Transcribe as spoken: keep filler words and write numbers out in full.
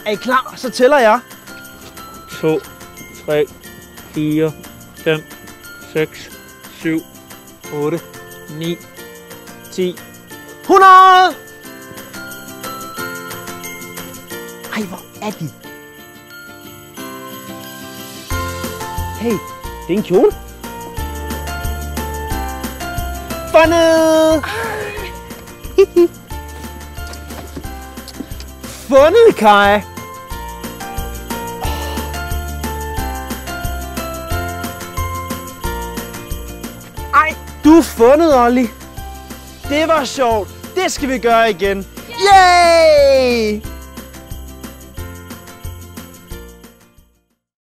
Er I klar? Så tæller jeg. to, tre, fire, fem, seks, syv, otte, ni, ti. hundrede! Ej, hvor er de? Hey, det er en kjole. Fundet! Fundet, Kai. Ej, du er fundet, Olli. Det var sjovt. Det skal vi gøre igen. Yay!